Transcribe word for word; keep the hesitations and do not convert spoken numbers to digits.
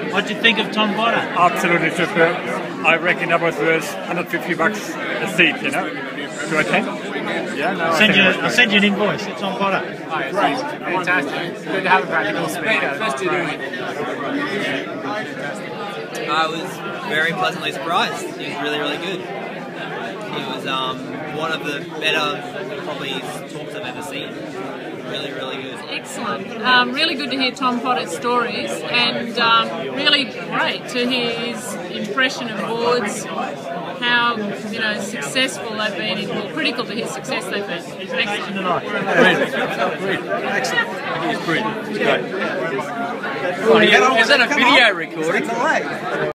What do you think of Tom Potter? Absolutely superb. I reckon that was worth one hundred fifty bucks a seat, you know, to attend. Yeah, no, I'll send, you, I'll send you an invoice. It's Tom Potter. Great, fantastic. Good to have a practical speaker. I was very pleasantly surprised. He was really, really good. He was um, one of the better, probably, talks I've ever seen. Really, really good. Excellent. Um, really good to hear Tom Potter's stories, and um, really great to hear his impression of boards, how you know successful they've been, in, well, critical to his success they've been. Excellent tonight. Brilliant. Excellent. It was brilliant. It was great. Is that a video recording?